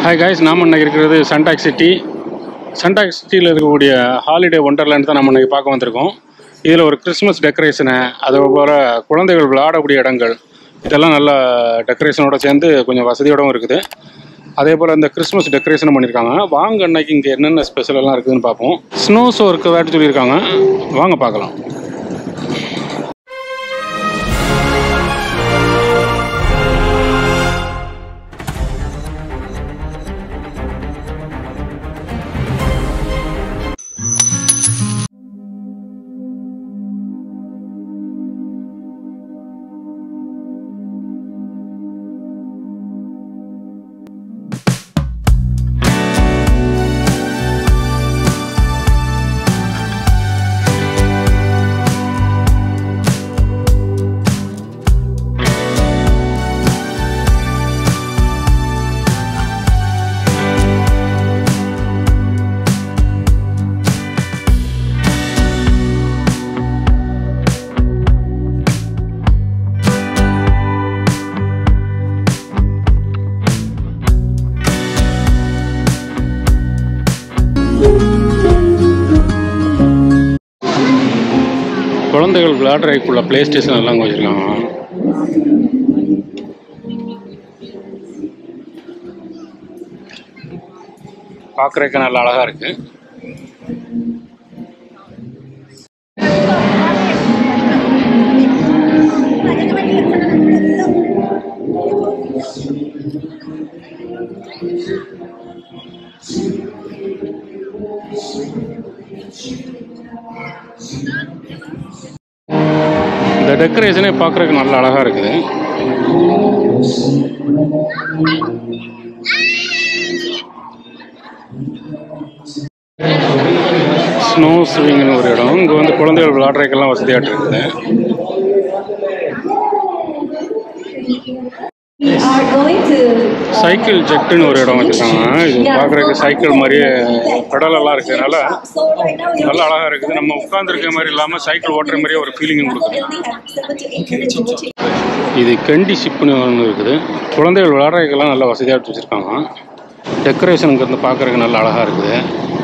Hi guys, நாம் இன்னைக்கு இருக்கிறது சன்டாக் சிட்டி. சன்டாக் சிட்டியில் இருக்கக்கூடிய ஹாலிடே ஒண்டர்லேண்ட் தான் நம்ம இன்றைக்கி பார்க்க வந்திருக்கோம். இதில் ஒரு கிறிஸ்மஸ் டெக்கரேஷனு, அதே போல் குழந்தைகள் விளையாடக்கூடிய இடங்கள், இதெல்லாம் நல்ல டெக்கரேஷனோட சேர்ந்து கொஞ்சம் வசதியோடவும் இருக்குது. அதே போல் இந்த கிறிஸ்மஸ் டெக்கரேஷனும் பண்ணியிருக்காங்க. வாங்க அன்னைக்கு இங்கே என்னென்ன ஸ்பெஷலெல்லாம் இருக்குதுன்னு பார்ப்போம். ஸ்னோ ஷோ இருக்கிறதாட்டு சொல்லியிருக்காங்க, வாங்க பார்க்கலாம். குழந்தைகள் விளையாடுறதுக்குள்ள பிளே ஸ்டேஷன் எல்லாம் வச்சுருக்காங்க. பார்க்குறதுக்கு நல்ல அழகாக இருக்கு. இந்த டெக்கரேஷனே பார்க்குறதுக்கு நல்ல அழகாக இருக்குது. ஸ்னோ ஸ்விங்னு ஒரு இடம், இங்கே வந்து குழந்தைகள் விளையாடுறதுக்கெல்லாம் வசதியாட்டு இருக்குது. சைக்கிள் ஜெட்டுன்னு ஒரு இடம் வச்சுருக்காங்க. இது பார்க்குறதுக்கு சைக்கிள் மாதிரியே பெடலெல்லாம் இருக்கிறதுனால நல்லா அழகாக இருக்குது. நம்ம உட்காந்துருக்க மாதிரி இல்லாமல் சைக்கிள் ஓட்டுற மாதிரியே ஒரு ஃபீலிங்கும் கொடுக்குது. இது கண்டி ஷிப்னு ஒன்று இருக்குது. குழந்தைகள் விளையாடுறதுக்கெல்லாம் நல்லா வசதியாக வச்சுருக்காங்க. டெக்கரேஷனுங்கிறது பார்க்குறதுக்கு நல்லா அழகாக இருக்குது.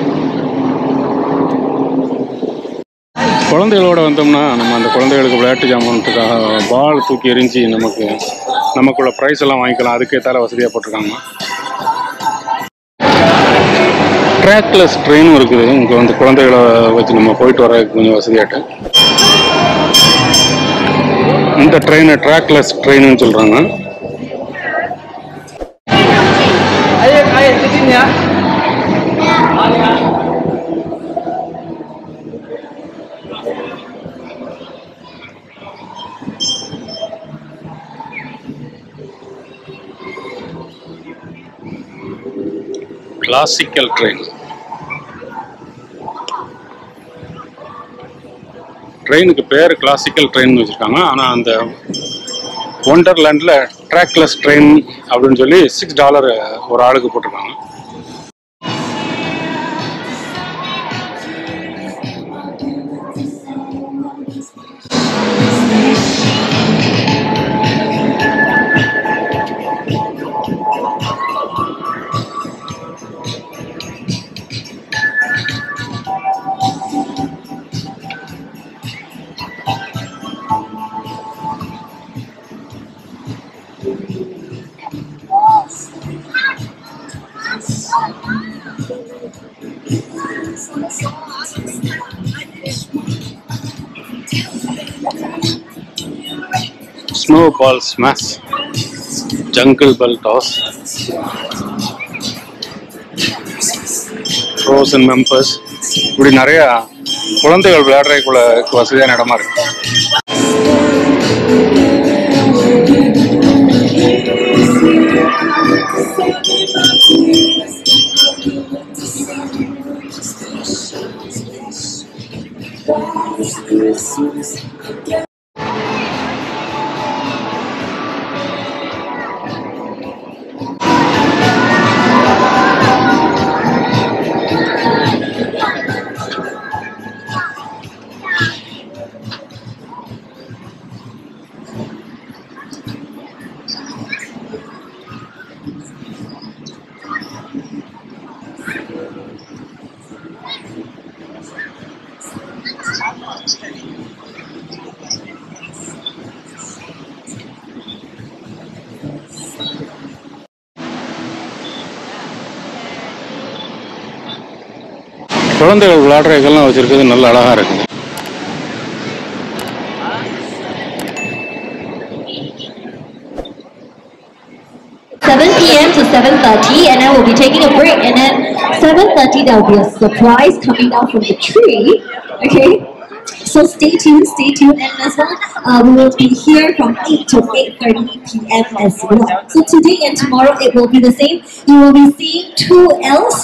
குழந்தைகளோட வந்தோம்னா நம்ம அந்த குழந்தைகளுக்கு விளையாட்டு ஜாமானத்துக்காக பால் தூக்கி எரிஞ்சு நமக்குள்ள ப்ரைஸ் எல்லாம் வாங்கிக்கலாம். அதுக்கேற்றால வசதியாக போட்டிருக்காங்க. ட்ராக்லெஸ் ட்ரெயினும் இருக்குது. இங்கே வந்து குழந்தைகளை வச்சு நம்ம போயிட்டு வர்றதுக்கு கொஞ்சம் வசதியாட்டு. இந்த ட்ரெயினை ட்ராக்லெஸ் ட்ரெயின்னு சொல்கிறாங்க. Classical train. ட்ரெயினுக்கு பேர் கிளாசிக்கல் ட்ரெயின் வச்சுருக்காங்க. ஆனால் அந்த ஒண்டர்லேண்டில் ட்ராக்லெஸ் ட்ரெயின் அப்படின்னு சொல்லி $6 ஒரு ஆளுக்கு போட்டிருக்காங்க. Snowball smash, jingle bell toss, frozen members, இப்படி நிறையா குழந்தைகள் விளையாடுறதுக்குள்ள வசதியான இடமா இருக்கு. குழந்தைகள் விளையாடுற இதெல்லாம் வச்சுருக்குது, நல்ல அழகாக இருக்குது. PM to 7:30, and then we'll be taking a break, and then 7:30 there will be a surprise coming down from the tree. Okay, so stay tuned, and as well, we will be here from 8 to 8:30 PM as well. So today and tomorrow it will be the same. You will be seeing two elves.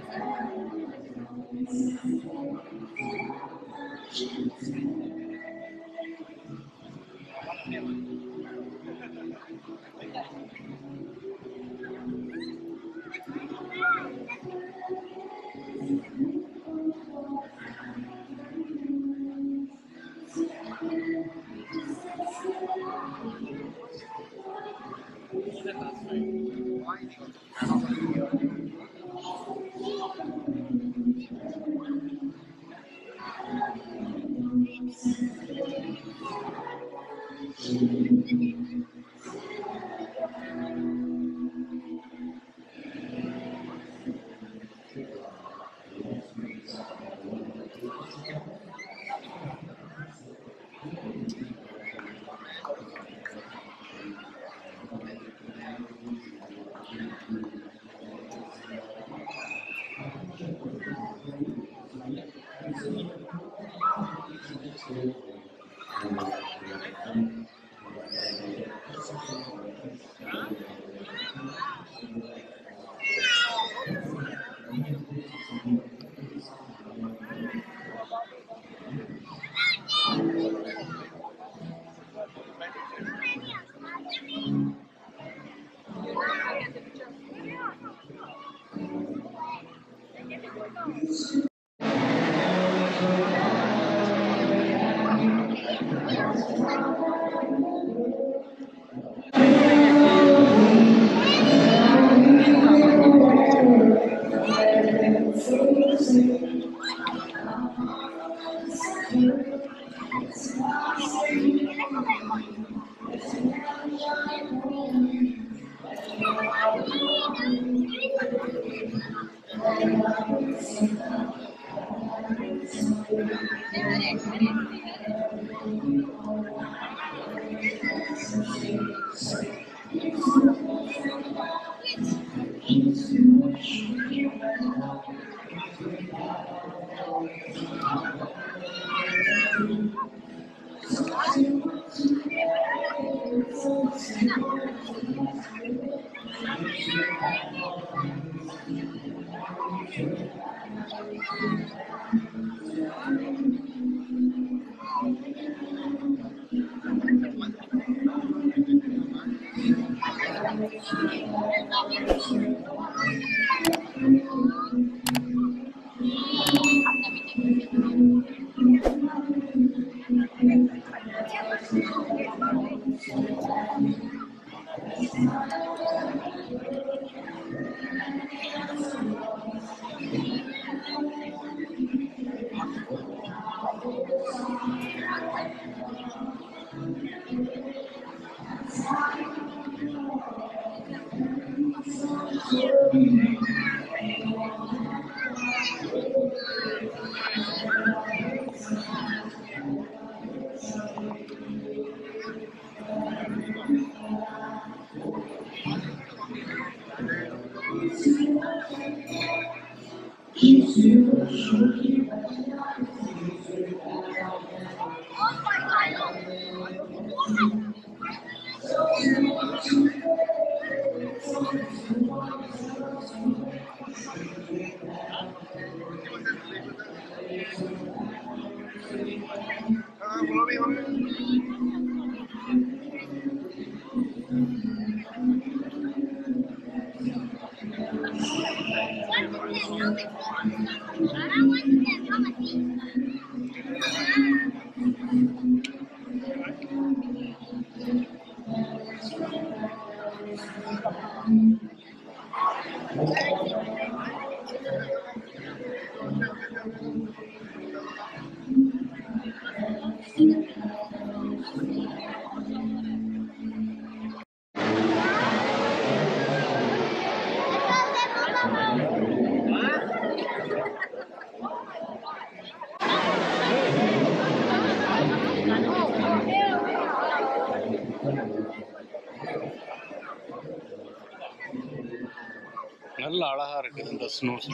நல்ல அழகா இருக்குது இந்த Snows.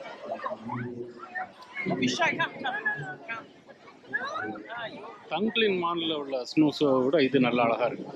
தங்க்லின் மான்ல உள்ள ஸ்னோஸை விட இது நல்ல அழகா இருக்கு.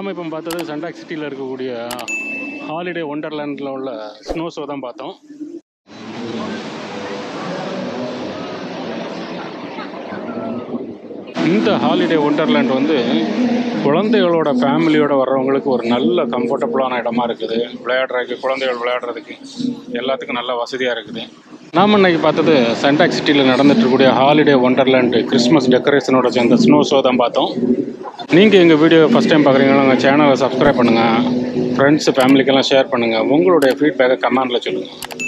நாம் இப்போ பார்த்தது சண்டாக் சிட்டியில் இருக்கக்கூடிய ஹாலிடே ஒண்டர்லேண்டில் உள்ள ஸ்னோ ஷோ தான் பார்த்தோம். இந்த ஹாலிடே ஒண்டர்லேண்ட் வந்து குழந்தைகளோட ஃபேமிலியோட வர்றவங்களுக்கு ஒரு நல்ல கம்ஃபர்டபுளான இடமா இருக்குது. விளையாடுறதுக்கு, குழந்தைகள் விளையாடுறதுக்கு எல்லாத்துக்கும் நல்ல வசதியாக இருக்குது. நாம் இன்னைக்கு பார்த்தது சண்டாக் சிட்டியில் நடந்துட்டு இருக்கக்கூடிய ஹாலிடே ஒண்டர்லேண்ட் கிறிஸ்மஸ் டெக்கரேஷனோட சேர்ந்த ஸ்னோ ஷோ தான் பார்த்தோம். நீங்கள் எங்கள் வீடியோ ஃபஸ்ட் டைம் பார்க்குறீங்கன்னா உங்கள் சேனலை சப்ஸ்கிரைப் பண்ணுங்கள், ஃப்ரெண்ட்ஸ் ஃபேமிலிக்கெல்லாம் ஷேர் பண்ணுங்கள், உங்களுடைய ஃபீட்பேக்கை கமெண்டில் சொல்லுங்கள்.